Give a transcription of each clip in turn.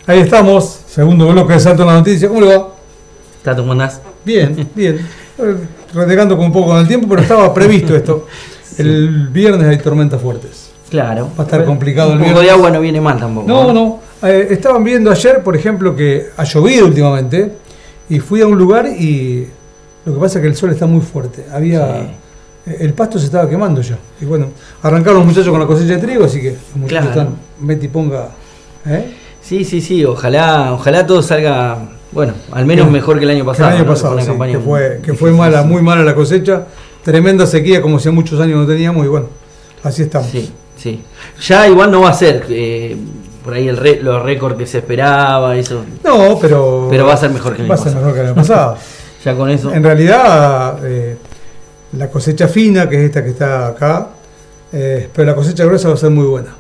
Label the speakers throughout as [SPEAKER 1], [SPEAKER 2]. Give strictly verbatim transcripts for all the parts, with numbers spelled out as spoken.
[SPEAKER 1] Ahí estamos, segundo bloque de Salto en la Noticia. ¿Cómo le va?
[SPEAKER 2] Tato, ¿cómo andás?
[SPEAKER 1] Bien, bien. Renegando con un poco con el tiempo, pero estaba previsto esto. Sí. El viernes hay tormentas fuertes.
[SPEAKER 2] Claro.
[SPEAKER 1] Va a estar complicado el viernes.
[SPEAKER 2] Un poco de agua no viene mal tampoco.
[SPEAKER 1] No, no. Eh, estaban viendo ayer, por ejemplo, que ha llovido últimamente. Y fui a un lugar y lo que pasa es que el sol está muy fuerte. Había... Sí. El pasto se estaba quemando ya. Y bueno, arrancaron los muchachos con la cosecha de trigo, así que los muchachos
[SPEAKER 2] claro.
[SPEAKER 1] están meti y ponga. ¿Eh?
[SPEAKER 2] Sí, sí, sí. Ojalá, ojalá todo salga, bueno, al menos sí. mejor que el año pasado.
[SPEAKER 1] Que el año
[SPEAKER 2] ¿no?
[SPEAKER 1] pasado, sí, que fue, que
[SPEAKER 2] muy
[SPEAKER 1] fue
[SPEAKER 2] difícil,
[SPEAKER 1] mala,
[SPEAKER 2] sí.
[SPEAKER 1] muy mala la cosecha. Tremenda sequía, como si muchos años no teníamos. Y bueno, así estamos.
[SPEAKER 2] Sí, sí. Ya igual no va a ser eh, por ahí el re, los récords que se esperaba, eso.
[SPEAKER 1] No, pero.
[SPEAKER 2] Pero va a ser mejor que el año
[SPEAKER 1] pasado. Va a ser
[SPEAKER 2] pasado.
[SPEAKER 1] mejor que el año pasado.
[SPEAKER 2] Ya con eso.
[SPEAKER 1] En realidad, eh, la cosecha fina, que es esta que está acá, eh, pero la cosecha gruesa va a ser muy buena.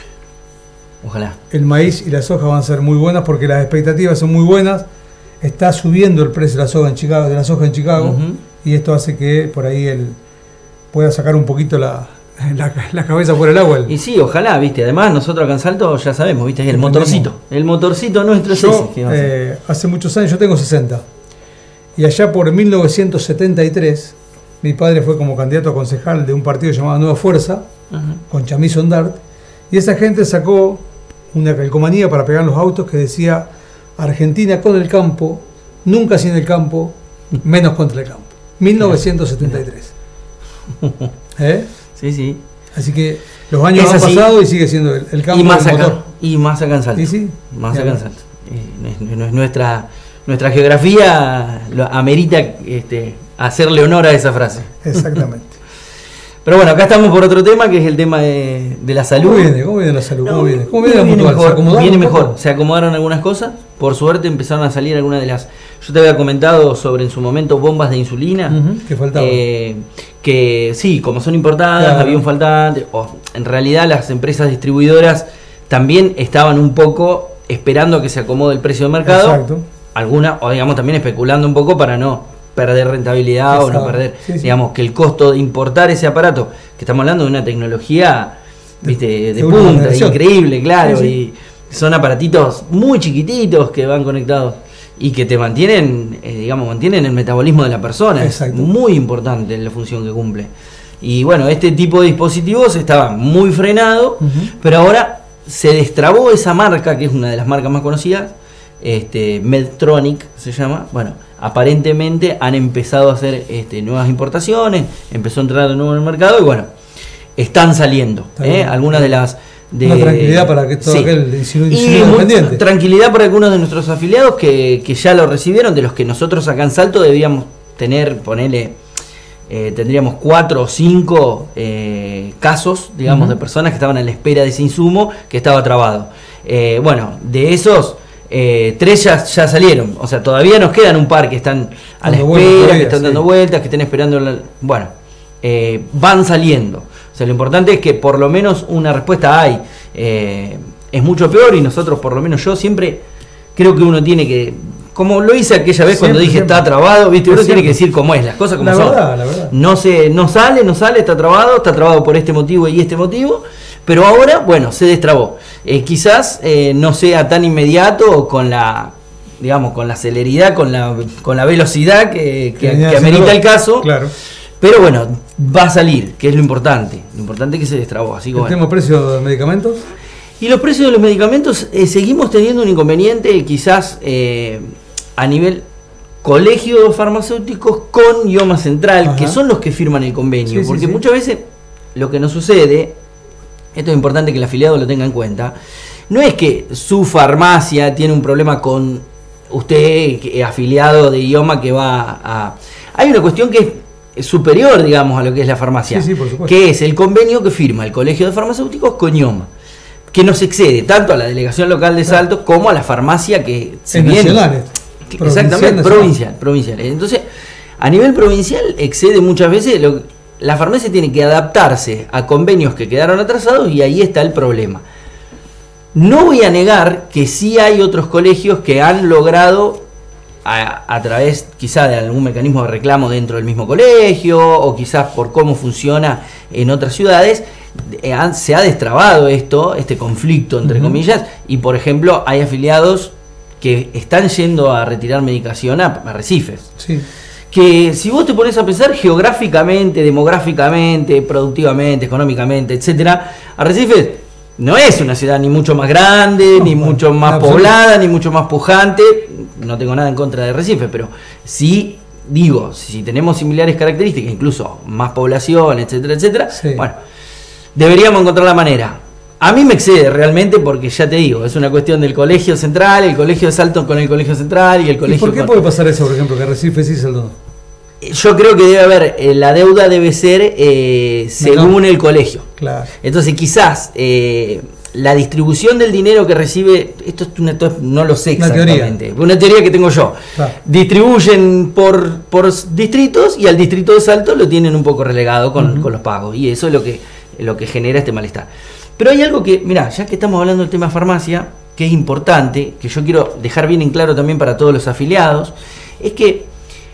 [SPEAKER 2] Ojalá.
[SPEAKER 1] El maíz y la soja van a ser muy buenas porque las expectativas son muy buenas. Está subiendo el precio de la soja en Chicago, de la soja en Chicago, uh-huh. y esto hace que por ahí él pueda sacar un poquito la, la, la cabeza por el agua.
[SPEAKER 2] Y sí, ojalá, viste. Además, nosotros acá en Salto ya sabemos, viste, el motorcito. El motorcito nuestro es
[SPEAKER 1] yo,
[SPEAKER 2] ese.
[SPEAKER 1] Eh, hace muchos años, yo tengo sesenta. Y allá por mil novecientos setenta y tres, mi padre fue como candidato a concejal de un partido llamado Nueva Fuerza, uh-huh. con Chamizo Ondart, y esa gente sacó una calcomanía para pegar los autos que decía Argentina con el campo, nunca sin el campo, menos contra el campo. mil novecientos setenta y tres. ¿Eh?
[SPEAKER 2] Sí, sí.
[SPEAKER 1] Así que los años han pasado y sigue siendo el, el campo
[SPEAKER 2] y más
[SPEAKER 1] del
[SPEAKER 2] acá,
[SPEAKER 1] motor.
[SPEAKER 2] Y más acá en Salto.
[SPEAKER 1] ¿Y sí?
[SPEAKER 2] Más acá en Salto. Eh, no es nuestra... Nuestra geografía lo amerita este, hacerle honor a esa frase.
[SPEAKER 1] Exactamente.
[SPEAKER 2] Pero bueno, acá estamos por otro tema, que es el tema de, de la salud.
[SPEAKER 1] ¿Cómo viene? ¿Cómo viene la salud? ¿Cómo
[SPEAKER 2] no,
[SPEAKER 1] viene? ¿Cómo viene,
[SPEAKER 2] viene
[SPEAKER 1] la
[SPEAKER 2] mejor?
[SPEAKER 1] ¿Se
[SPEAKER 2] viene mejor. Se acomodaron algunas cosas. Por suerte empezaron a salir algunas de las... Yo te había comentado sobre en su momento bombas de insulina.
[SPEAKER 1] Uh-huh, que faltaban.
[SPEAKER 2] Eh, que sí, como son importadas, claro. había un faltante. O, en realidad las empresas distribuidoras también estaban un poco esperando a que se acomode el precio del mercado.
[SPEAKER 1] Exacto.
[SPEAKER 2] Alguna, o digamos también especulando un poco para no perder rentabilidad. Exacto. O no perder, sí, sí. digamos, que el costo de importar ese aparato, que estamos hablando de una tecnología, viste, de, de punta, increíble, claro, sí, sí. y son aparatitos muy chiquititos que van conectados y que te mantienen, eh, digamos, mantienen el metabolismo de la persona. Exacto. Es muy importante la función que cumple. Y bueno, este tipo de dispositivos estaba muy frenado, uh-huh. pero ahora se destrabó esa marca, que es una de las marcas más conocidas, Este, Medtronic se llama. Bueno, aparentemente han empezado a hacer este, nuevas importaciones, empezó a entrar de nuevo en el mercado y bueno, están saliendo ¿eh? algunas de las de,
[SPEAKER 1] una tranquilidad para que todo sí. aquel
[SPEAKER 2] insulino dependiente. Tranquilidad para algunos de nuestros afiliados que, que ya lo recibieron, de los que nosotros acá en Salto debíamos tener, ponele, eh, tendríamos cuatro o cinco eh, casos, digamos, uh-huh. de personas que estaban a la espera de ese insumo que estaba trabado. Eh, bueno, de esos Eh, tres ya, ya salieron, o sea, todavía nos quedan un par que están a la espera, todavía, que están sí. dando vueltas, que estén esperando, la, bueno, eh, van saliendo. O sea, lo importante es que por lo menos una respuesta hay. Eh, es mucho peor y nosotros, por lo menos yo, siempre creo que uno tiene que, como lo hice aquella vez siempre, cuando dije siempre. Está trabado, ¿viste? Uno tiene que decir cómo es, las cosas como
[SPEAKER 1] la
[SPEAKER 2] son.
[SPEAKER 1] Verdad, la verdad.
[SPEAKER 2] No, se, no sale, no sale, está trabado, está trabado por este motivo y este motivo. Pero ahora, bueno, se destrabó. Eh, quizás eh, no sea tan inmediato con la, digamos, con la celeridad, con la, con la velocidad que, que, que amerita el caso.
[SPEAKER 1] Claro.
[SPEAKER 2] Pero bueno, va a salir, que es lo importante. Lo importante es que se destrabó. Así que
[SPEAKER 1] ¿El
[SPEAKER 2] bueno.
[SPEAKER 1] tema precio de medicamentos?
[SPEAKER 2] Y los precios de los medicamentos, eh, seguimos teniendo un inconveniente, quizás eh, a nivel colegio farmacéuticos con IOMA Central, Ajá. que son los que firman el convenio. Sí, porque sí, sí. muchas veces lo que nos sucede, esto es importante que el afiliado lo tenga en cuenta, no es que su farmacia tiene un problema con usted, que, afiliado de IOMA, que va a... Hay una cuestión que es superior, digamos, a lo que es la farmacia,
[SPEAKER 1] sí, sí, por supuesto.
[SPEAKER 2] que es el convenio que firma el Colegio de Farmacéuticos con IOMA, que nos excede tanto a la delegación local de Salto como a la farmacia que se
[SPEAKER 1] en
[SPEAKER 2] viene...
[SPEAKER 1] nacionales.
[SPEAKER 2] Exactamente, provincial, provincial. Entonces, a nivel provincial excede muchas veces... Lo, la farmacia tiene que adaptarse a convenios que quedaron atrasados y ahí está el problema. No voy a negar que sí hay otros colegios que han logrado a, a través quizás de algún mecanismo de reclamo dentro del mismo colegio, o quizás por cómo funciona en otras ciudades, eh, han, se ha destrabado esto, este conflicto entre uh-huh. comillas, y por ejemplo hay afiliados que están yendo a retirar medicación a arrecifes.
[SPEAKER 1] Sí.
[SPEAKER 2] Que si vos te pones a pensar geográficamente, demográficamente, productivamente, económicamente, etcétera, Arrecifes no es una ciudad ni mucho más grande, no, ni bueno, mucho más poblada, ni mucho más pujante. No tengo nada en contra de Arrecifes, pero sí digo, si tenemos similares características, incluso más población, etcétera, etcétera, sí. bueno, deberíamos encontrar la manera. A mí me excede realmente porque ya te digo, es una cuestión del colegio central, el colegio de Salto con el colegio central y el colegio...
[SPEAKER 1] ¿Y por qué
[SPEAKER 2] con...
[SPEAKER 1] puede pasar eso, por ejemplo, que Arrecifes sí, Salto no?
[SPEAKER 2] Yo creo que debe haber, eh, la deuda debe ser eh, según no. el colegio.
[SPEAKER 1] Claro.
[SPEAKER 2] Entonces quizás eh, la distribución del dinero que recibe, esto es una, no lo sé exactamente, una teoría, una teoría que tengo yo. Claro. Distribuyen por, por distritos y al distrito de Salto lo tienen un poco relegado con, uh-huh. con los pagos. Y eso es lo que, lo que genera este malestar. Pero hay algo que, mirá, ya que estamos hablando del tema farmacia, que es importante, que yo quiero dejar bien en claro también para todos los afiliados, es que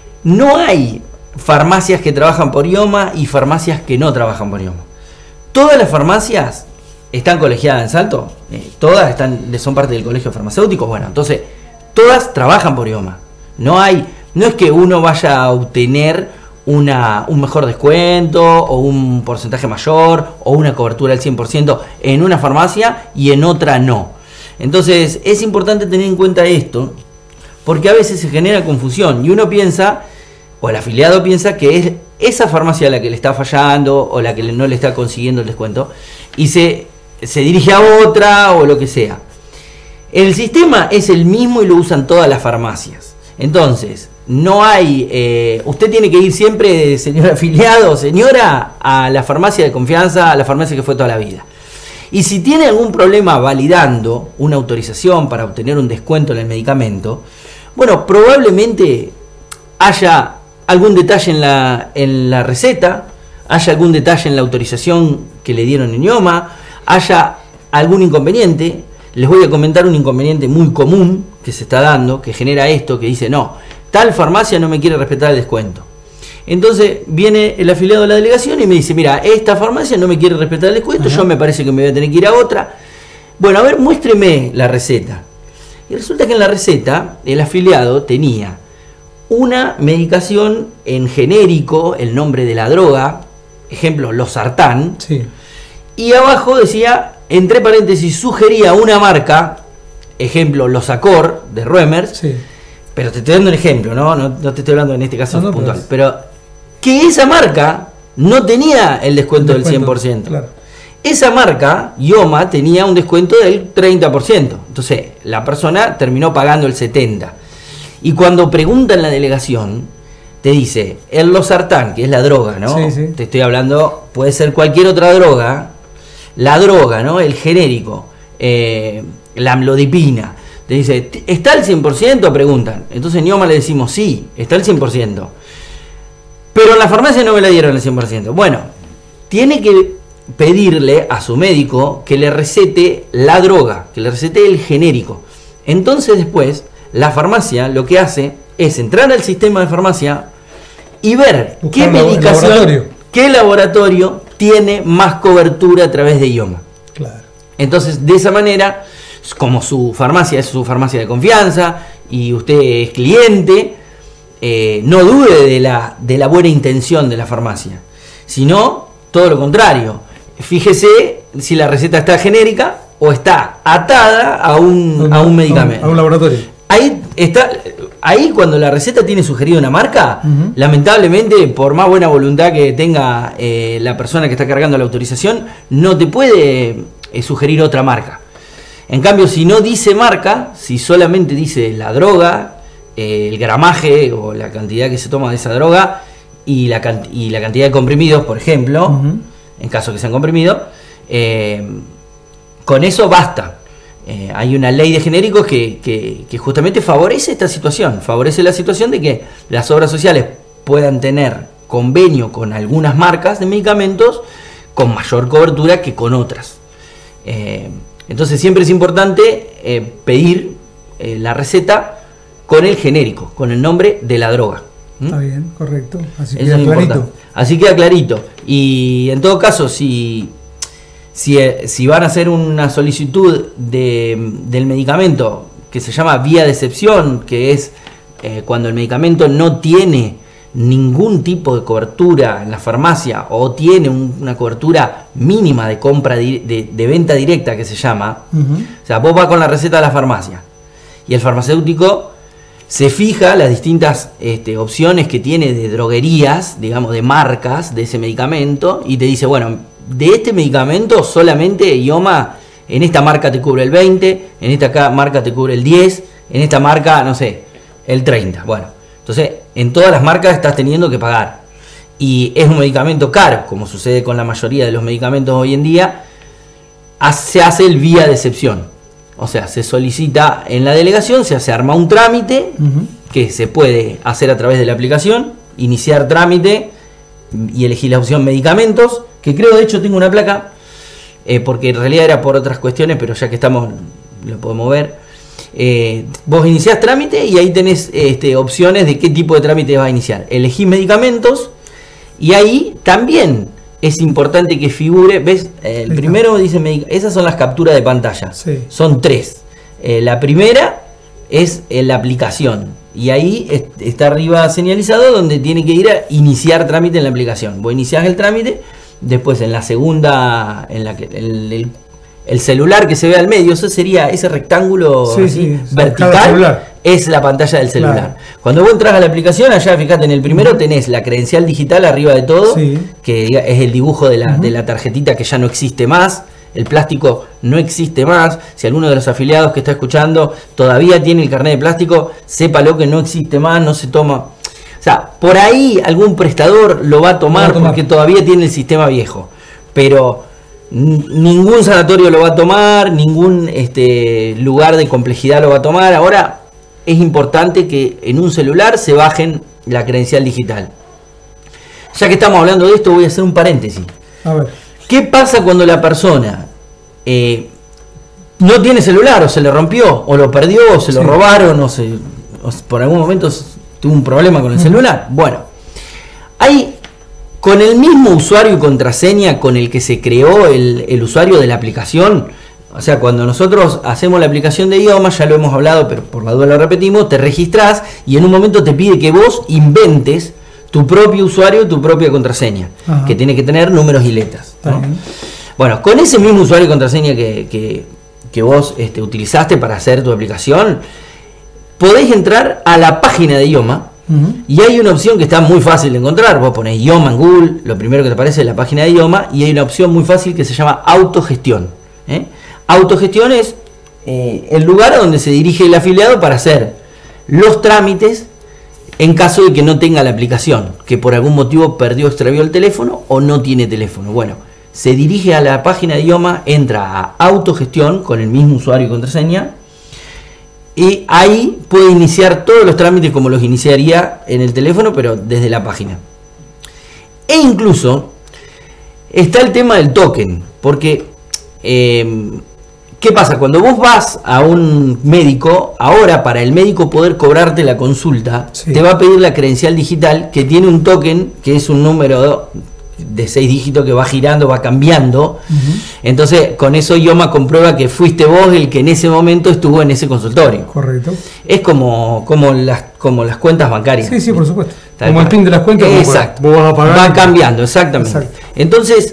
[SPEAKER 2] no hay farmacias que trabajan por IOMA y farmacias que no trabajan por IOMA. Todas las farmacias están colegiadas en Salto, eh, todas están, son parte del colegio farmacéutico, bueno, entonces todas trabajan por IOMA. No hay, no es que uno vaya a obtener una, un mejor descuento o un porcentaje mayor o una cobertura al cien por ciento en una farmacia y en otra no. Entonces es importante tener en cuenta esto, porque a veces se genera confusión y uno piensa, o el afiliado piensa que es esa farmacia la que le está fallando o la que no le está consiguiendo el descuento y se, se dirige a otra o lo que sea. El sistema es el mismo y lo usan todas las farmacias. Entonces, no hay... Eh, usted tiene que ir siempre, señor afiliado o señora, a la farmacia de confianza, a la farmacia que fue toda la vida. Y si tiene algún problema validando una autorización para obtener un descuento en el medicamento, bueno, probablemente haya algún detalle en la, en la receta, haya algún detalle en la autorización que le dieron en IOMA, haya algún inconveniente. Les voy a comentar un inconveniente muy común que se está dando, que genera esto, que dice, no, tal farmacia no me quiere respetar el descuento. Entonces viene el afiliado de la delegación y me dice, mira, esta farmacia no me quiere respetar el descuento, Ajá. yo me parece que me voy a tener que ir a otra. Bueno, a ver, muéstreme la receta. Y resulta que en la receta el afiliado tenía una medicación en genérico, el nombre de la droga, ejemplo, losartán,
[SPEAKER 1] sí.
[SPEAKER 2] y abajo decía, entre paréntesis, sugería una marca, ejemplo, Losacor, de Ruemers,
[SPEAKER 1] sí.
[SPEAKER 2] pero te estoy dando un ejemplo, ¿no? No, no te estoy hablando en este caso no, no, puntual,
[SPEAKER 1] pero,
[SPEAKER 2] pero que esa marca no tenía el descuento, el descuento del cien por ciento.
[SPEAKER 1] Claro.
[SPEAKER 2] Esa marca, IOMA, tenía un descuento del treinta por ciento. Entonces, la persona terminó pagando el setenta por ciento. Y cuando pregunta en la delegación, te dice, el losartán, que es la droga, ¿no?
[SPEAKER 1] Sí, sí.
[SPEAKER 2] Te estoy hablando, puede ser cualquier otra droga. La droga, ¿no? El genérico, eh, la amlodipina. Te dice, ¿está al cien por ciento? Preguntan. Entonces en IOMA le decimos, sí, está al cien por ciento. Pero en la farmacia no me la dieron al cien por ciento. Bueno, tiene que pedirle a su médico que le recete la droga, que le recete el genérico. Entonces después, la farmacia lo que hace es entrar al sistema de farmacia y ver Buscar qué medicación, laboratorio. qué laboratorio tiene más cobertura a través de IOMA.
[SPEAKER 1] Claro.
[SPEAKER 2] Entonces, de esa manera, como su farmacia es su farmacia de confianza y usted es cliente, eh, no dude de la, de la buena intención de la farmacia, sino todo lo contrario. Fíjese si la receta está genérica o está atada a un, a un medicamento.
[SPEAKER 1] A un, a un laboratorio.
[SPEAKER 2] Ahí está, ahí cuando la receta tiene sugerida una marca, uh-huh. lamentablemente, por más buena voluntad que tenga eh, la persona que está cargando la autorización, no te puede eh, sugerir otra marca. En cambio, si no dice marca, si solamente dice la droga, eh, el gramaje o la cantidad que se toma de esa droga y la, y la cantidad de comprimidos, por ejemplo, uh-huh. en caso que sean comprimidos, eh, con eso basta. Eh, hay una ley de genéricos que, que, que justamente favorece esta situación, favorece la situación de que las obras sociales puedan tener convenio con algunas marcas de medicamentos con mayor cobertura que con otras. Eh, entonces siempre es importante eh, pedir eh, la receta con el genérico, con el nombre de la droga. ¿Mm?
[SPEAKER 1] Está bien, correcto. Así
[SPEAKER 2] queda clarito. Así queda clarito. Y en todo caso, si, si, si van a hacer una solicitud de, del medicamento que se llama vía de excepción, que es eh, cuando el medicamento no tiene ningún tipo de cobertura en la farmacia o tiene un, una cobertura mínima de compra de, de, de venta directa, que se llama, uh-huh. O sea, vos vas con la receta a la farmacia y el farmacéutico se fija las distintas este, opciones que tiene de droguerías, digamos, de marcas de ese medicamento, y te dice, bueno, de este medicamento solamente IOMA en esta marca te cubre el veinte, en esta marca te cubre el diez, en esta marca, no sé, el treinta. Bueno, entonces en todas las marcas estás teniendo que pagar. Y es un medicamento caro, como sucede con la mayoría de los medicamentos hoy en día, se hace el vía de excepción. O sea, se solicita en la delegación, se hace arma un trámite, uh-huh. que se puede hacer a través de la aplicación, iniciar trámite y elegir la opción medicamentos, que creo de hecho tengo una placa, eh, porque en realidad era por otras cuestiones, pero ya que estamos, lo podemos ver. Eh, vos iniciás trámite y ahí tenés este, opciones de qué tipo de trámite vas a iniciar. Elegís medicamentos y ahí también es importante que figure, ¿ves? Eh, el primero dice, esas son las capturas de pantalla, sí. Son tres. Eh, la primera es eh, la aplicación y ahí es, está arriba señalizado donde tiene que ir a iniciar trámite en la aplicación. Vos iniciás el trámite, después en la segunda, en la que el, el, el celular que se ve al medio, eso sería ese rectángulo
[SPEAKER 1] sí,
[SPEAKER 2] así,
[SPEAKER 1] sí,
[SPEAKER 2] vertical, es la pantalla del celular. Claro. Cuando vos entras a la aplicación, allá fíjate, en el primero uh-huh. tenés la credencial digital arriba de todo, sí. que es el dibujo de la, uh-huh. de la tarjetita que ya no existe más, el plástico no existe más. Si alguno de los afiliados que está escuchando todavía tiene el carnet de plástico, sépalo que no existe más, no se toma. O sea, por ahí algún prestador lo va a tomar, va a tomar. porque todavía tiene el sistema viejo, pero ningún sanatorio lo va a tomar, ningún este, lugar de complejidad lo va a tomar. Ahora es importante que en un celular se bajen la credencial digital. Ya que estamos hablando de esto, voy a hacer un paréntesis.
[SPEAKER 1] A ver.
[SPEAKER 2] ¿Qué pasa cuando la persona eh, no tiene celular, o se le rompió, o lo perdió, o se sí. lo robaron, o, se, o por algún momento tuvo un problema con el uh-huh. celular? Bueno, hay... Con el mismo usuario y contraseña con el que se creó el, el usuario de la aplicación, o sea, cuando nosotros hacemos la aplicación de IOMA, ya lo hemos hablado, pero por la duda lo repetimos, te registrás y en un momento te pide que vos inventes tu propio usuario, tu propia contraseña, Ajá. que tiene que tener números y letras, ¿no? Bueno, con ese mismo usuario y contraseña que, que, que vos este, utilizaste para hacer tu aplicación, podés entrar a la página de IOMA. Uh-huh. Y hay una opción que está muy fácil de encontrar. Vos ponés IOMA en Google, lo primero que te aparece es la página de IOMA, y hay una opción muy fácil que se llama autogestión. ¿eh? Autogestión es eh, el lugar a donde se dirige el afiliado para hacer los trámites en caso de que no tenga la aplicación, que por algún motivo perdió, extravió el teléfono o no tiene teléfono. Bueno, se dirige a la página de IOMA, entra a autogestión con el mismo usuario y contraseña, y ahí puede iniciar todos los trámites como los iniciaría en el teléfono, pero desde la página. E incluso está el tema del token, porque eh, ¿qué pasa? Cuando vos vas a un médico, ahora para el médico poder cobrarte la consulta, sí. te va a pedir la credencial digital que tiene un token, que es un número de seis dígitos que va girando, va cambiando. Uh-huh. Entonces, con eso IOMA comprueba que fuiste vos el que en ese momento estuvo en ese consultorio.
[SPEAKER 1] Correcto.
[SPEAKER 2] Es como, como, las, como las cuentas bancarias.
[SPEAKER 1] Sí, sí, por supuesto.
[SPEAKER 2] Tal
[SPEAKER 1] como el PIN de las cuentas.
[SPEAKER 2] Exacto.
[SPEAKER 1] Vos vas a pagar.
[SPEAKER 2] Va cambiando, exactamente. Exacto. Entonces,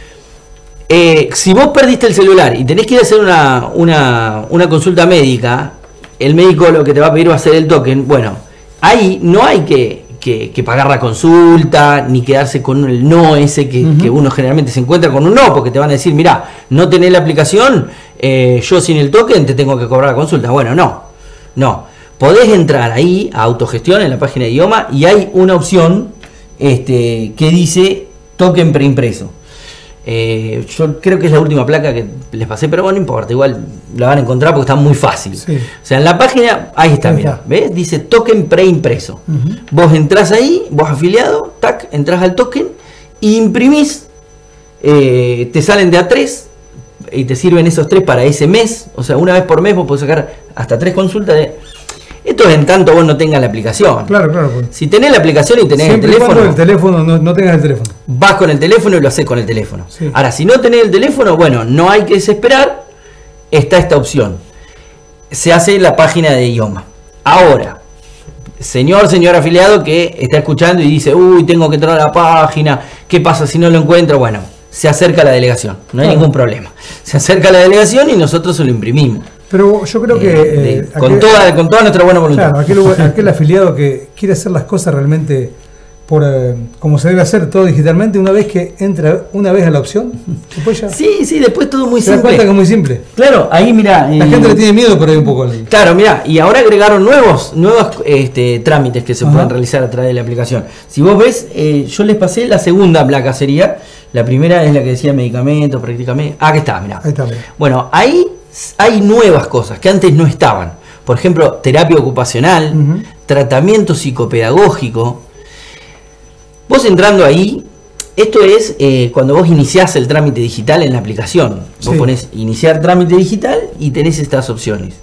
[SPEAKER 2] eh, si vos perdiste el celular y tenés que ir a hacer una, una, una consulta médica, el médico lo que te va a pedir va a ser el token. Bueno, ahí no hay que... Que, que pagar la consulta, ni quedarse con el no ese que, uh-huh. que uno generalmente se encuentra con un no, porque te van a decir, mirá, no tenés la aplicación, eh, yo sin el token te tengo que cobrar la consulta. Bueno, no, no. Podés entrar ahí a autogestión en la página de IOMA y hay una opción este, que dice token preimpreso. Eh, yo creo que es la última placa que les pasé, pero bueno, no importa, igual la van a encontrar porque está muy fácil. Sí. O sea, en la página, ahí está, mira, ¿ves? Dice token preimpreso. Uh-huh. Vos entrás ahí, vos afiliado, tac, entras al token e imprimís, eh, te salen de a tres y te sirven esos tres para ese mes. O sea, una vez por mes vos podés sacar hasta tres consultas de... Esto Esto es en tanto vos no tengas la aplicación.
[SPEAKER 1] Claro, claro. Pues.
[SPEAKER 2] Si tenés la aplicación y tenés
[SPEAKER 1] Siempre
[SPEAKER 2] el teléfono...
[SPEAKER 1] el teléfono no, no tengas el teléfono.
[SPEAKER 2] Vas con el teléfono y lo haces con el teléfono.
[SPEAKER 1] Sí.
[SPEAKER 2] Ahora, si no tenés el teléfono, bueno, no hay que desesperar. Está esta opción. Se hace en la página de IOMA. Ahora, señor, señor afiliado que está escuchando y dice, uy, tengo que entrar a la página, ¿qué pasa si no lo encuentro? Bueno, se acerca a la delegación, no hay claro. ningún problema. Se acerca a la delegación y nosotros se lo imprimimos.
[SPEAKER 1] Pero yo creo que...
[SPEAKER 2] Eh, de,
[SPEAKER 1] eh,
[SPEAKER 2] con,
[SPEAKER 1] aquel,
[SPEAKER 2] toda, con toda nuestra buena voluntad.
[SPEAKER 1] Claro, aquel, aquel afiliado que quiere hacer las cosas realmente por eh, como se debe hacer todo digitalmente, una vez que entra una vez a la opción, después ya...
[SPEAKER 2] Sí, sí, después todo muy
[SPEAKER 1] se
[SPEAKER 2] simple.
[SPEAKER 1] da cuenta que es muy simple.
[SPEAKER 2] Claro, ahí mira...
[SPEAKER 1] La eh, gente le tiene miedo, pero hay un poco... El...
[SPEAKER 2] Claro, mira, y ahora agregaron nuevos, nuevos este, trámites que se
[SPEAKER 1] Ajá.
[SPEAKER 2] pueden realizar a través de la aplicación. Si vos ves, eh, yo les pasé la segunda placa, sería... La primera es la que decía medicamentos, prácticamente. Ah, que está, mirá.
[SPEAKER 1] Ahí está, mirá.
[SPEAKER 2] Bueno, ahí hay nuevas cosas que antes no estaban. Por ejemplo, terapia ocupacional, uh-huh. tratamiento psicopedagógico. Vos entrando ahí, esto es eh, cuando vos iniciás el trámite digital en la aplicación. Vos sí. ponés iniciar trámite digital y tenés estas opciones.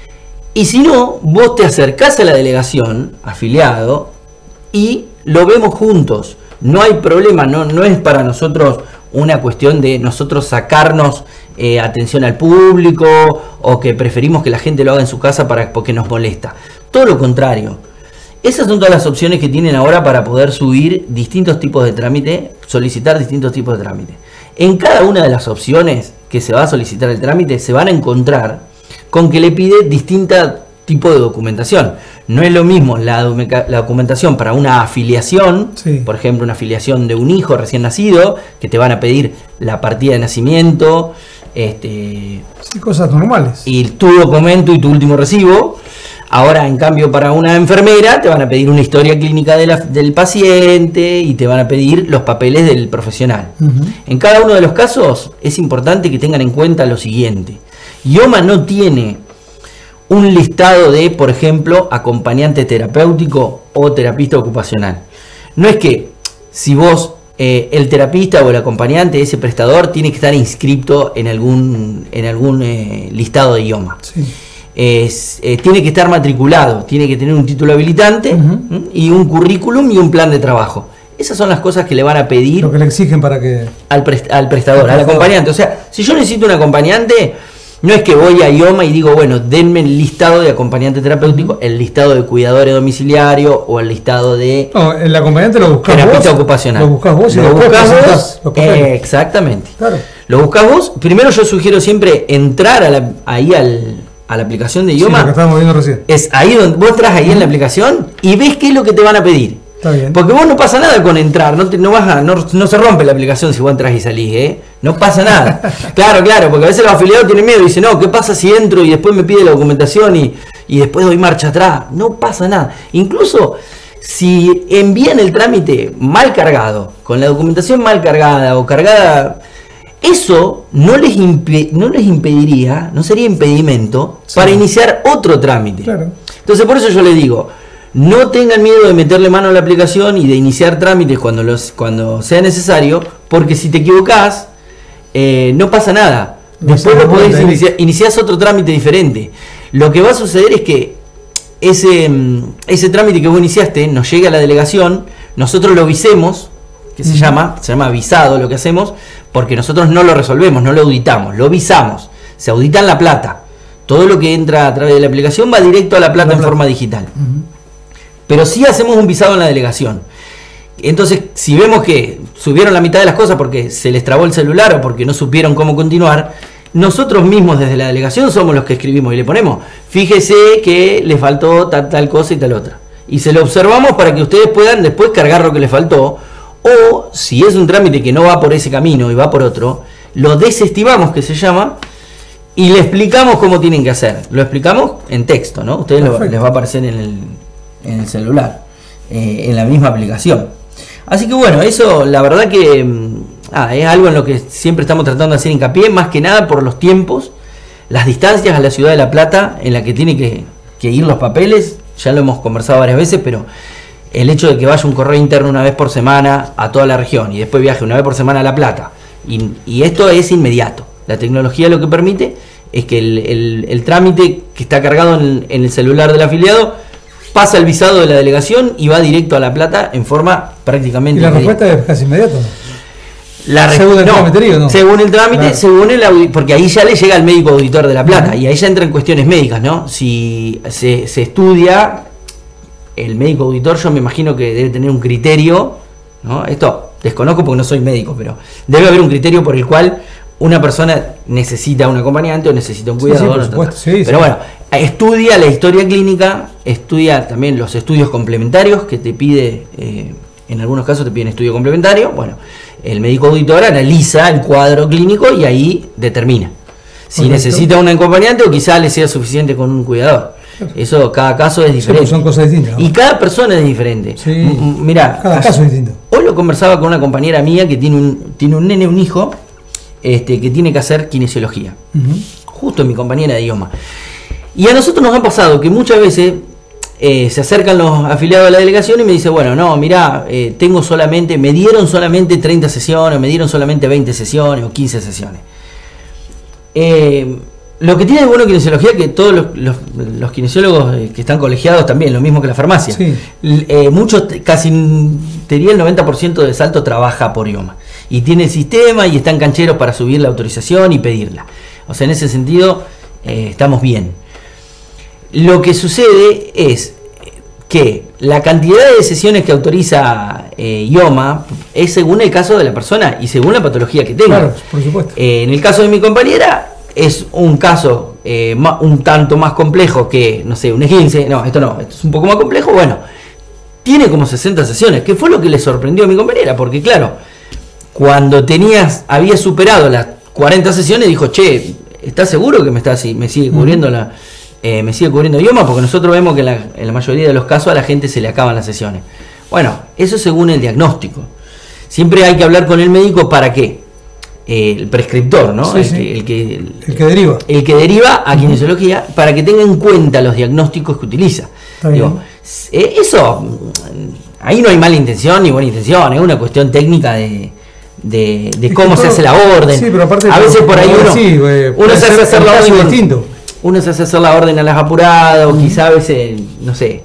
[SPEAKER 2] Y si no, vos te acercás a la delegación, afiliado, y lo vemos juntos. No hay problema, no, no es para nosotros una cuestión de nosotros sacarnos eh, atención al público o que preferimos que la gente lo haga en su casa para, porque nos molesta. Todo lo contrario. Esas son todas las opciones que tienen ahora para poder subir distintos tipos de trámite, solicitar distintos tipos de trámite. En cada una de las opciones que se va a solicitar el trámite se van a encontrar con que le pide distintos tipos de documentación. No es lo mismo la, la documentación para una afiliación, sí. por ejemplo, una afiliación de un hijo recién nacido, que te van a pedir la partida de nacimiento, este,
[SPEAKER 1] sí, cosas normales.
[SPEAKER 2] Y tu documento y tu último recibo. Ahora, en cambio, para una enfermera te van a pedir una historia clínica de la, del paciente y te van a pedir los papeles del profesional. Uh-huh. En cada uno de los casos es importante que tengan en cuenta lo siguiente. IOMA no tiene un listado de, por ejemplo, acompañante terapéutico o terapista ocupacional. No es que si vos, eh, el terapista o el acompañante, ese prestador, tiene que estar inscrito en algún, en algún eh, listado de IOMA. Sí. Es, eh, tiene que estar matriculado, tiene que tener un título habilitante uh-huh. y un currículum y un plan de trabajo. Esas son las cosas que le van a pedir.
[SPEAKER 1] Lo que le exigen para que...
[SPEAKER 2] Al, prest, al prestador, al acompañante. O sea, si yo necesito un acompañante... No es que voy a IOMA y digo, bueno, denme el listado de acompañante terapéutico, el listado de cuidadores domiciliarios o el listado de...
[SPEAKER 1] No, el acompañante lo buscas
[SPEAKER 2] terapista
[SPEAKER 1] vos,
[SPEAKER 2] ocupacional.
[SPEAKER 1] Lo buscas vos y
[SPEAKER 2] lo buscas vos.
[SPEAKER 1] Los
[SPEAKER 2] eh, exactamente.
[SPEAKER 1] Claro.
[SPEAKER 2] Lo buscas vos. Primero yo sugiero siempre entrar a la, ahí al, a la aplicación de IOMA.
[SPEAKER 1] Sí, lo que estábamos viendo recién.
[SPEAKER 2] Es ahí donde vos entras ahí en la aplicación y ves qué es lo que te van a pedir.
[SPEAKER 1] Está bien.
[SPEAKER 2] Porque vos no pasa nada con entrar, no, te, no, vas a, no, no se rompe la aplicación si vos entras y salís, ¿eh? No pasa nada. Claro, claro, porque a veces los afiliados tienen miedo y dicen, no, ¿qué pasa si entro y después me pide la documentación y, y después doy marcha atrás? No pasa nada. Incluso si envían el trámite mal cargado, con la documentación mal cargada o cargada, eso no les, imp no les impediría, no sería impedimento sí. para iniciar otro trámite.
[SPEAKER 1] Claro.
[SPEAKER 2] Entonces por eso yo les digo, no tengan miedo de meterle mano a la aplicación y de iniciar trámites cuando, los, cuando sea necesario, porque si te equivocás, eh, no pasa nada. Después lo podés iniciar, iniciás otro trámite diferente. Lo que va a suceder es que ese, ese trámite que vos iniciaste nos llega a la delegación, nosotros lo visemos, que se, uh-huh. llama, se llama visado lo que hacemos, porque nosotros no lo resolvemos, no lo auditamos, lo visamos. Se audita en la plata. Todo lo que entra a través de la aplicación va directo a la plata, la plata. en forma digital. Uh-huh. Pero sí hacemos un visado en la delegación. Entonces, si vemos que subieron la mitad de las cosas porque se les trabó el celular o porque no supieron cómo continuar, nosotros mismos desde la delegación somos los que escribimos y le ponemos, fíjese que le faltó tal, tal cosa y tal otra. Y se lo observamos para que ustedes puedan después cargar lo que les faltó. O si es un trámite que no va por ese camino y va por otro, lo desestimamos, que se llama, y le explicamos cómo tienen que hacer. Lo explicamos en texto, ¿no? Ustedes lo, les va a aparecer en el... en el celular, eh, en la misma aplicación. Así que bueno, eso la verdad que ah, es algo en lo que siempre estamos tratando de hacer hincapié, más que nada por los tiempos, las distancias a la ciudad de La Plata en la que tiene que, que ir los papeles. Ya lo hemos conversado varias veces, pero el hecho de que vaya un correo interno una vez por semana a toda la región y después viaje una vez por semana a La Plata, y, y esto es inmediato. La tecnología lo que permite es que el, el, el trámite que está cargado en, en el celular del afiliado pasa el visado de la delegación y va directo a La Plata en forma prácticamente...
[SPEAKER 1] ¿Y la respuesta es casi inmediata?
[SPEAKER 2] La
[SPEAKER 1] según el
[SPEAKER 2] no,
[SPEAKER 1] trámite, ¿o no?
[SPEAKER 2] Según el trámite,
[SPEAKER 1] claro.
[SPEAKER 2] según el porque ahí ya le llega al médico auditor de La Plata, uh-huh. y ahí ya entran cuestiones médicas, ¿no? Si se, se estudia, el médico auditor yo me imagino que debe tener un criterio, ¿no? Esto desconozco porque no soy médico, pero debe haber un criterio por el cual una persona necesita un acompañante o necesita un cuidador.
[SPEAKER 1] Sí, sí, por sí,
[SPEAKER 2] pero
[SPEAKER 1] sí.
[SPEAKER 2] bueno, estudia la historia clínica, estudia también los estudios complementarios que te pide, eh, en algunos casos te piden estudio complementario, bueno, el médico auditor analiza el cuadro clínico y ahí determina si Correcto. necesita un acompañante o quizá le sea suficiente con un cuidador. Eso, cada caso es diferente.
[SPEAKER 1] Sí, son cosas distintas, ¿no?
[SPEAKER 2] Y cada persona es diferente.
[SPEAKER 1] Sí.
[SPEAKER 2] Mirá,
[SPEAKER 1] cada caso es distinto.
[SPEAKER 2] Hoy lo conversaba con una compañera mía que tiene un, tiene un nene, un hijo, este, que tiene que hacer kinesiología. Uh-huh. Justo mi compañera de idioma. Y a nosotros nos ha pasado que muchas veces eh, se acercan los afiliados de la delegación y me dice, bueno, no, mirá, eh, tengo solamente, me dieron solamente treinta sesiones, me dieron solamente veinte sesiones o quince sesiones. Eh, lo que tiene de bueno kinesiología es que todos los, los, los kinesiólogos que están colegiados también, lo mismo que la farmacia.
[SPEAKER 1] Sí.
[SPEAKER 2] Eh, muchos, casi te diría el noventa por ciento de Salto trabaja por idioma. Y tiene el sistema y están cancheros para subir la autorización y pedirla. O sea, en ese sentido, eh, estamos bien. Lo que sucede es que la cantidad de sesiones que autoriza eh, IOMA es según el caso de la persona y según la patología que tenga.
[SPEAKER 1] Claro, por supuesto.
[SPEAKER 2] Eh, en el caso de mi compañera es un caso eh, ma, un tanto más complejo que, no sé, un esguince. No, esto no, esto es un poco más complejo. Bueno, tiene como sesenta sesiones, que fue lo que le sorprendió a mi compañera, porque claro, cuando tenías, había superado las cuarenta sesiones, dijo, che, ¿estás seguro que me está así? Me sigue cubriendo uh-huh. la... Eh, me sigue cubriendo idioma, porque nosotros vemos que en la, en la mayoría de los casos a la gente se le acaban las sesiones. Bueno, eso según el diagnóstico. Siempre hay que hablar con el médico para qué. Eh, el prescriptor, ¿no?
[SPEAKER 1] Sí,
[SPEAKER 2] el,
[SPEAKER 1] sí.
[SPEAKER 2] Que, el, que, el,
[SPEAKER 1] el que deriva.
[SPEAKER 2] El que deriva a kinesiología, uh-huh. para que tenga en cuenta los diagnósticos que utiliza. Digo, eh, eso, ahí no hay mala intención ni buena intención, es una cuestión técnica de... de, de cómo se hace la orden.
[SPEAKER 1] Sí, pero aparte
[SPEAKER 2] a veces por ahí uno,
[SPEAKER 1] sí, eh,
[SPEAKER 2] uno se hace hacer la orden
[SPEAKER 1] distinto.
[SPEAKER 2] Uno se hace hacer la orden a las apuradas, o mm. quizá a veces, no sé,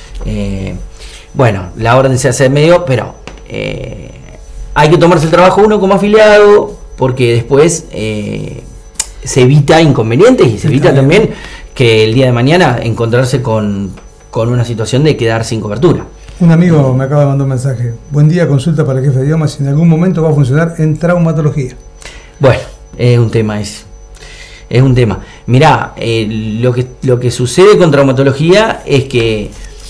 [SPEAKER 2] eh, bueno, la orden se hace medio, pero eh, hay que tomarse el trabajo uno como afiliado, porque después eh, se evita inconvenientes y se evita sí, también que el día de mañana encontrarse con, con una situación de quedar sin cobertura.
[SPEAKER 1] Un amigo me acaba de mandar un mensaje. Buen día, consulta para el jefe de idiomas, si en algún momento va a funcionar en traumatología.
[SPEAKER 2] Bueno, es un tema ese. Es un tema. Mirá, eh, lo que lo que sucede con traumatología es que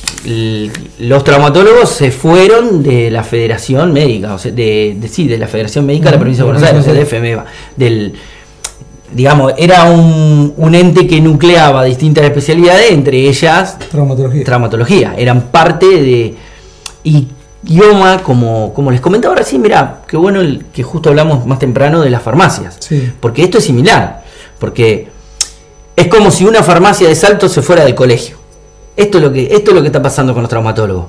[SPEAKER 2] l, los traumatólogos se fueron de la Federación Médica, o sea, de, de sí, de la Federación Médica uh-huh. de la Provincia de Buenos Aires, o sea, de F M E B A, del, digamos, era un, un ente que nucleaba distintas especialidades, entre ellas
[SPEAKER 1] traumatología.
[SPEAKER 2] Traumatología. Eran parte de... Y IOMA, como, como les comentaba recién, mirá, qué bueno el, que justo hablamos más temprano de las farmacias.
[SPEAKER 1] Sí.
[SPEAKER 2] Porque esto es similar. Porque es como si una farmacia de Salto se fuera del colegio. Esto es lo que, esto es lo que está pasando con los traumatólogos.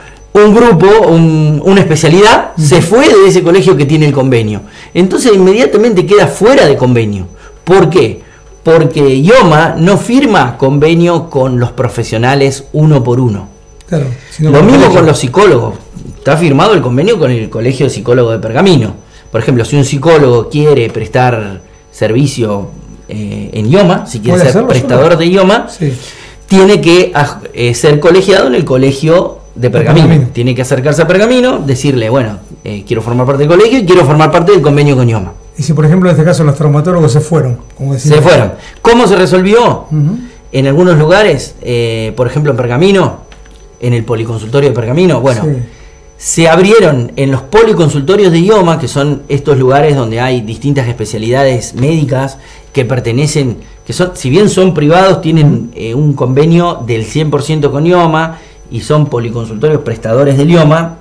[SPEAKER 2] Un grupo, un, una especialidad, uh-huh. se fue de ese colegio que tiene el convenio. Entonces inmediatamente queda fuera de convenio. ¿Por qué? Porque IOMA no firma convenio con los profesionales uno por uno.
[SPEAKER 1] Claro,
[SPEAKER 2] lo mismo con los psicólogos. Está firmado el convenio con el Colegio de Psicólogos de Pergamino. Por ejemplo, si un psicólogo quiere prestar servicio eh, en IOMA, si quiere ser prestador solo? de IOMA, sí. tiene que eh, ser colegiado en el Colegio de Pergamino. Pergamino. Tiene que acercarse a Pergamino, decirle, bueno, eh, quiero formar parte del colegio y quiero formar parte del convenio con IOMA.
[SPEAKER 1] Y si, por ejemplo, en este caso los traumatólogos se fueron, como decía.
[SPEAKER 2] Se fueron. ¿Cómo se resolvió? Uh-huh. En algunos lugares, eh, por ejemplo en Pergamino, en el policonsultorio de Pergamino, bueno, sí. se abrieron en los policonsultorios de IOMA, que son estos lugares donde hay distintas especialidades médicas que pertenecen, que son, si bien son privados, tienen eh, un convenio del cien por ciento con IOMA y son policonsultorios prestadores del IOMA.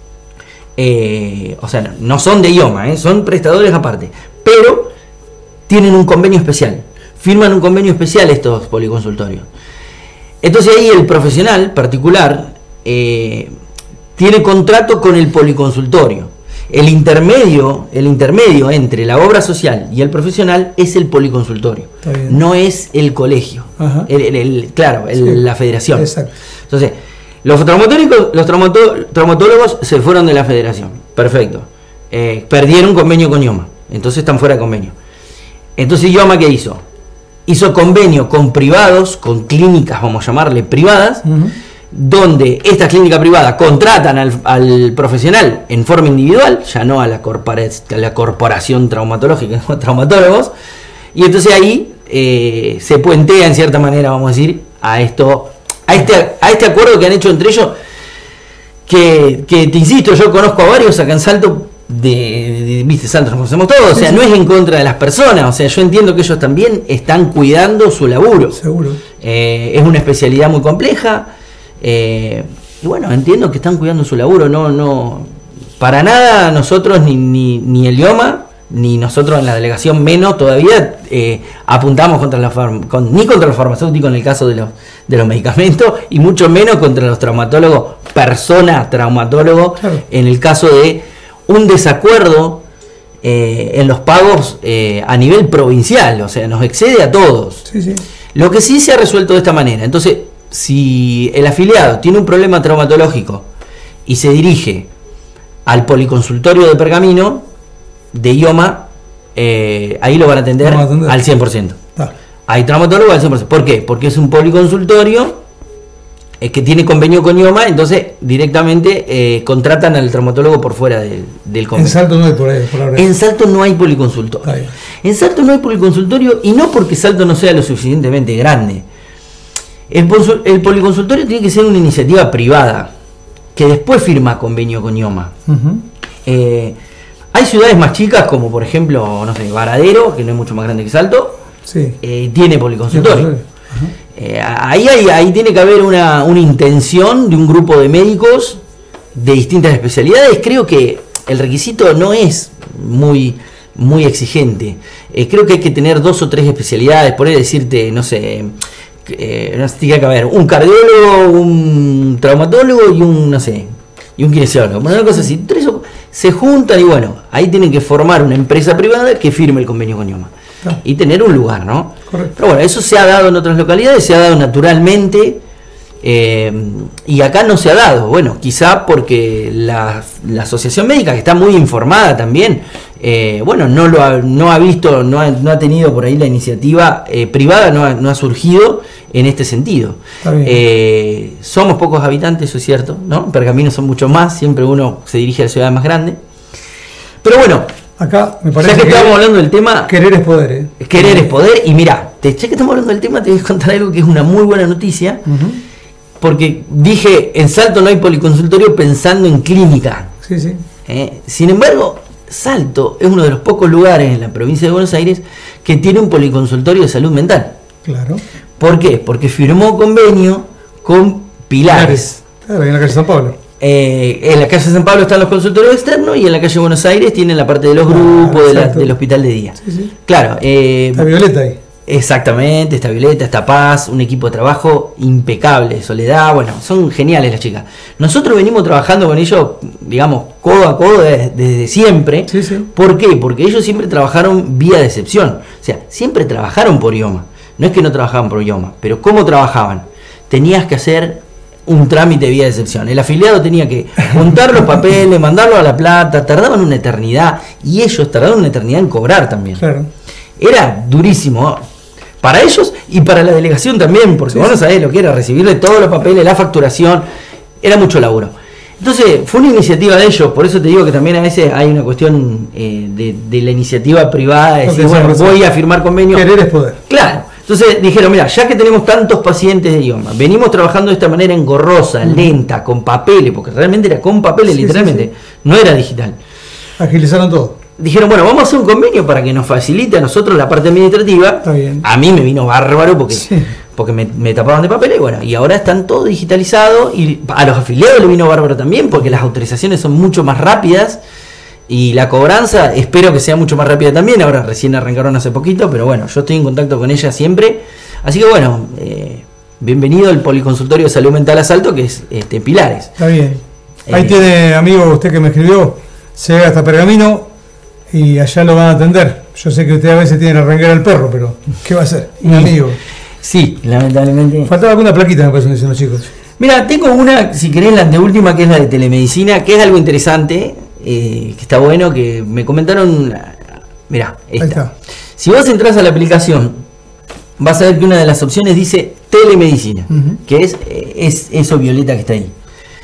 [SPEAKER 2] Eh, o sea, no son de IOMA, eh, son prestadores aparte, pero tienen un convenio especial, firman un convenio especial estos policonsultorios. Entonces ahí el profesional particular eh, tiene contrato con el policonsultorio. el intermedio, el intermedio entre la obra social y el profesional es el policonsultorio, no es el colegio, el, el, el, claro, el, sí, la federación. Exacto. Entonces, los traumatólogos, los traumatólogos se fueron de la federación, perfecto, eh, perdieron convenio con IOMA, entonces están fuera de convenio. Entonces IOMA, ¿qué hizo? Hizo convenio con privados, con clínicas, vamos a llamarle privadas, uh-huh, donde estas clínicas privadas contratan al, al profesional en forma individual, ya no a la, corpora, a la corporación traumatológica, traumatólogos, y entonces ahí eh, se puentea en cierta manera, vamos a decir, a esto, a este, a este acuerdo que han hecho entre ellos, que, que te insisto, yo conozco a varios acá en Salto, de, de, de viste, Salto nos conocemos todos, o sea, no es en contra de las personas, o sea, yo entiendo que ellos también están cuidando su laburo.
[SPEAKER 1] Seguro.
[SPEAKER 2] Eh, es una especialidad muy compleja. Eh, y bueno, entiendo que están cuidando su laburo, no, no, para nada nosotros, ni, ni, ni el IOMA, ni nosotros en la delegación menos todavía eh, apuntamos contra la farm, con, ni contra los farmacéuticos en el caso de los, de los medicamentos, y mucho menos contra los traumatólogos, persona traumatólogo, claro, en el caso de un desacuerdo eh, en los pagos eh, a nivel provincial, o sea, nos excede a todos.
[SPEAKER 1] Sí, sí.
[SPEAKER 2] Lo que sí se ha resuelto de esta manera, entonces, si el afiliado tiene un problema traumatológico y se dirige al policonsultorio de Pergamino, de IOMA, eh, ahí lo van a atender, a atender. al cien por ciento. Ah. Hay traumatólogo al cien por ciento. ¿Por qué? Porque es un policonsultorio eh, que tiene convenio con IOMA, entonces directamente eh, contratan al traumatólogo por fuera del, del convenio.
[SPEAKER 1] En Salto no hay por ahí, por ahora.
[SPEAKER 2] En Salto no hay policonsultorio. En Salto no hay policonsultorio, y no porque Salto no sea lo suficientemente grande. El, el policonsultorio tiene que ser una iniciativa privada, que después firma convenio con IOMA. Uh-huh. eh, hay ciudades más chicas, como por ejemplo, no sé, Varadero, que no es mucho más grande que Salto,
[SPEAKER 1] sí,
[SPEAKER 2] eh, tiene policonsultorio. Uh-huh. eh, ahí, hay, ahí tiene que haber una, una intención de un grupo de médicos de distintas especialidades. Creo que el requisito no es muy, muy exigente. Eh, creo que hay que tener dos o tres especialidades, por ahí decirte, no sé... Eh, no sé, tiene que haber un cardiólogo, un traumatólogo y un, no sé, y un kinesiólogo. Una cosa así, tres se juntan y bueno, ahí tienen que formar una empresa privada que firme el convenio con IOMA. Ah. Y tener un lugar, ¿no? Correcto. Pero bueno, eso se ha dado en otras localidades, se ha dado naturalmente, eh, y acá no se ha dado. Bueno, quizá porque la, la asociación médica, que está muy informada también, Eh, bueno, no lo ha, no ha visto, no ha, no ha tenido por ahí la iniciativa eh, privada, no ha, no ha surgido en este sentido. Eh, somos pocos habitantes, eso es cierto, ¿no? En Pergamino son muchos más, siempre uno se dirige a la ciudad más grande. Pero bueno,
[SPEAKER 1] acá me parece
[SPEAKER 2] ya que, que estamos hablando del tema...
[SPEAKER 1] Querer es poder, ¿eh?
[SPEAKER 2] Querer es poder, y mirá, ya que estamos hablando del tema, te voy a contar algo que es una muy buena noticia, uh-huh, porque dije, en Salto no hay policonsultorio pensando en clínica.
[SPEAKER 1] Sí, sí.
[SPEAKER 2] Eh, sin embargo... Salto es uno de los pocos lugares en la provincia de Buenos Aires que tiene un policonsultorio de salud mental.
[SPEAKER 1] Claro.
[SPEAKER 2] ¿Por qué? Porque firmó convenio con Pilares.
[SPEAKER 1] Claro, en la calle San Pablo.
[SPEAKER 2] Eh, en la calle San Pablo están los consultorios externos y en la calle Buenos Aires tienen la parte de los grupos, claro, de la, del hospital de día.
[SPEAKER 1] Sí, sí.
[SPEAKER 2] Claro. Eh,
[SPEAKER 1] está Violeta ahí.
[SPEAKER 2] Exactamente, está Violeta, está Paz, un equipo de trabajo impecable, Soledad, bueno, son geniales las chicas. Nosotros venimos trabajando con ellos, digamos, codo a codo desde, desde siempre.
[SPEAKER 1] Sí, sí.
[SPEAKER 2] ¿Por qué? Porque ellos siempre trabajaron vía de excepción, o sea, siempre trabajaron por IOMA. No es que no trabajaban por IOMA, pero ¿cómo trabajaban? Tenías que hacer un trámite vía de excepción. El afiliado tenía que juntar los papeles, mandarlo a La Plata, tardaban una eternidad, y ellos tardaban una eternidad en cobrar también.
[SPEAKER 1] Claro.
[SPEAKER 2] Era durísimo para ellos y para la delegación también, porque sí, vos no sabés lo que era recibirle todos los papeles, la facturación, era mucho laburo. Entonces fue una iniciativa de ellos, por eso te digo que también a veces hay una cuestión eh, de, de la iniciativa privada, de decir, bueno, voy a firmar convenio.
[SPEAKER 1] Querer es poder.
[SPEAKER 2] Claro. Entonces dijeron, mira, ya que tenemos tantos pacientes de IOMA, venimos trabajando de esta manera engorrosa, mm. lenta, con papeles, porque realmente era con papeles, sí, literalmente, sí, sí. no era digital.
[SPEAKER 1] Agilizaron todo.
[SPEAKER 2] Dijeron, bueno, vamos a hacer un convenio para que nos facilite a nosotros la parte administrativa.
[SPEAKER 1] Está bien.
[SPEAKER 2] A mí me vino bárbaro porque,
[SPEAKER 1] sí.
[SPEAKER 2] porque me, me tapaban de papeles, y bueno, y ahora están todo digitalizado, y a los afiliados le vino bárbaro también, porque las autorizaciones son mucho más rápidas, y la cobranza espero que sea mucho más rápida también. Ahora recién arrancaron hace poquito, pero bueno, yo estoy en contacto con ella siempre. Así que bueno, eh, bienvenido al Policonsultorio de Salud Mental a Salto, que es este, Pilares.
[SPEAKER 1] Está bien. Ahí eh, tiene, amigo, usted que me escribió, se llega hasta Pergamino y allá lo van a atender. Yo sé que usted a veces tiene que arrancar al perro, pero ¿qué va a hacer? Un amigo.
[SPEAKER 2] Sí, lamentablemente.
[SPEAKER 1] Faltaba alguna plaquita, me parece, dicen los chicos.
[SPEAKER 2] Mira, tengo una, si querés, la anteúltima, que es la de telemedicina, que es algo interesante, eh, que está bueno, que me comentaron. Mirá, esta. Ahí está. Si vos entras a la aplicación, vas a ver que una de las opciones dice telemedicina, uh-huh. que es, es eso violeta que está ahí.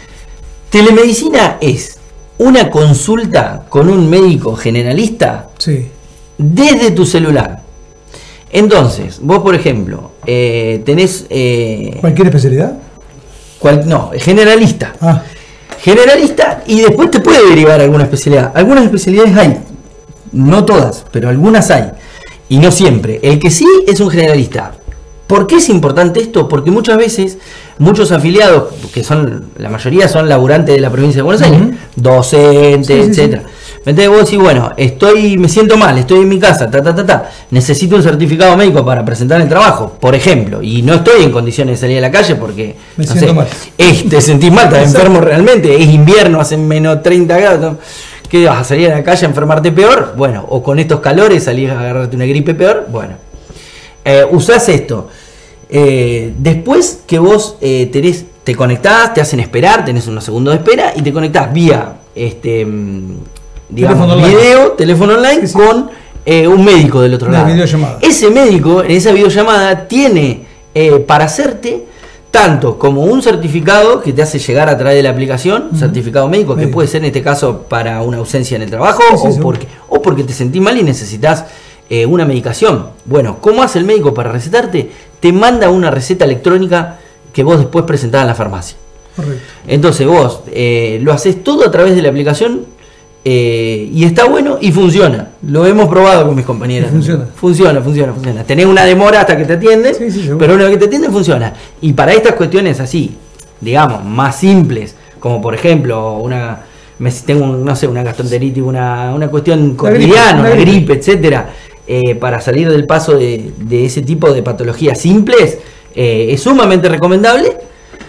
[SPEAKER 2] Telemedicina es una consulta con un médico generalista, sí, desde tu celular. Entonces, vos, por ejemplo, eh, tenés... Eh,
[SPEAKER 1] ¿Cualquier especialidad?
[SPEAKER 2] Cual, no, generalista. Ah. Generalista, y después te puede derivar alguna especialidad. Algunas especialidades hay, no todas, pero algunas hay. Y no siempre. El que sí es un generalista. ¿Por qué es importante esto? Porque muchas veces, muchos afiliados, que son, la mayoría son laburantes de la provincia de Buenos Aires, uh-huh. docentes, sí, sí, etcétera. Sí. Entonces vos decís, bueno, estoy, me siento mal, estoy en mi casa, ta, ta, ta, ta, necesito un certificado médico para presentar el trabajo, por ejemplo, y no estoy en condiciones de salir a la calle porque,
[SPEAKER 1] me
[SPEAKER 2] no
[SPEAKER 1] siento
[SPEAKER 2] sé,
[SPEAKER 1] mal.
[SPEAKER 2] Es, te sentís mal, estás enfermo realmente, es invierno, hace menos treinta grados, ¿qué vas a salir a la calle a enfermarte peor? Bueno, o con estos calores salís a agarrarte una gripe peor, bueno, eh, usás esto. Eh, después que vos eh, tenés, te conectás, te hacen esperar, tenés unos segundos de espera y te conectás vía este digamos teléfono video, online. teléfono online, sí, sí. con eh, un médico del otro
[SPEAKER 1] Una
[SPEAKER 2] lado.
[SPEAKER 1] Videollamada.
[SPEAKER 2] Ese médico en esa videollamada tiene eh, para hacerte tanto como un certificado que te hace llegar a través de la aplicación, uh-huh. certificado médico, que médico. puede ser en este caso para una ausencia en el trabajo, sí, sí, o, porque, o porque te sentís mal y necesitas eh, una medicación. Bueno, ¿cómo hace el médico para recetarte? Te manda una receta electrónica que vos después presentás en la farmacia.
[SPEAKER 1] Correcto.
[SPEAKER 2] Entonces vos eh, lo haces todo a través de la aplicación eh, y está bueno y funciona. Lo hemos probado con mis compañeras.
[SPEAKER 1] Funciona.
[SPEAKER 2] Funciona, funciona, funciona. Tenés una demora hasta que te atienden, sí, sí, pero una vez que te atienden funciona. Y para estas cuestiones así, digamos, más simples, como por ejemplo, una me, tengo, no sé, una gastroenteritis, una, una cuestión cotidiana, una gripe, gripe etcétera, eh, para salir del paso de, de ese tipo de patologías simples, eh, es sumamente recomendable,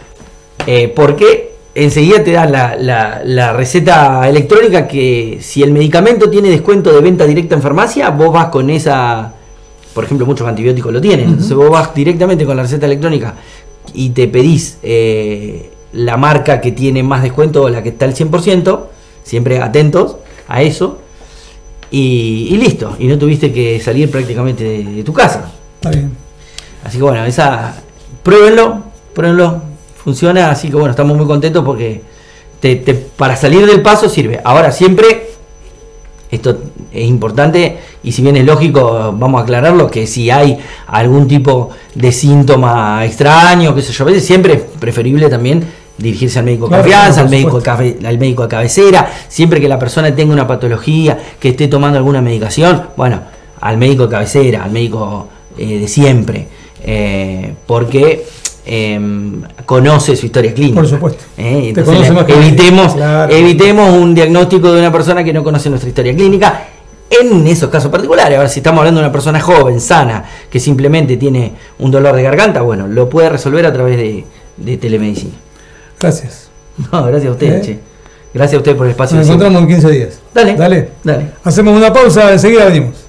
[SPEAKER 2] eh, porque enseguida te dan la, la, la receta electrónica, que si el medicamento tiene descuento de venta directa en farmacia, vos vas con esa, por ejemplo, muchos antibióticos lo tienen, uh-huh. entonces vos vas directamente con la receta electrónica y te pedís eh, la marca que tiene más descuento o la que está al cien por ciento, siempre atentos a eso, y, y listo, y no tuviste que salir prácticamente de, de tu casa.
[SPEAKER 1] Está bien.
[SPEAKER 2] Así que bueno, esa, pruébenlo, pruébenlo, funciona, así que bueno, estamos muy contentos porque te, te, para salir del paso sirve. Ahora siempre, esto es importante, y si bien es lógico, vamos a aclararlo, que si hay algún tipo de síntoma extraño, qué sé yo, a veces siempre es preferible también dirigirse al médico de claro, confianza, al médico de cabe, al médico de cabecera, siempre que la persona tenga una patología, que esté tomando alguna medicación, bueno, al médico de cabecera, al médico eh, de siempre, eh, porque eh, conoce su historia clínica.
[SPEAKER 1] Por supuesto.
[SPEAKER 2] Eh, entonces la, evitemos, claro. evitemos un diagnóstico de una persona que no conoce nuestra historia clínica. En esos casos particulares, ahora si estamos hablando de una persona joven, sana, que simplemente tiene un dolor de garganta, bueno, lo puede resolver a través de, de telemedicina.
[SPEAKER 1] Gracias.
[SPEAKER 2] No, gracias a usted, ¿Eh? che. Gracias a usted por el espacio.
[SPEAKER 1] Nos encontramos en quince días.
[SPEAKER 2] Dale.
[SPEAKER 1] Dale.
[SPEAKER 2] Dale.
[SPEAKER 1] Hacemos una pausa, enseguida venimos.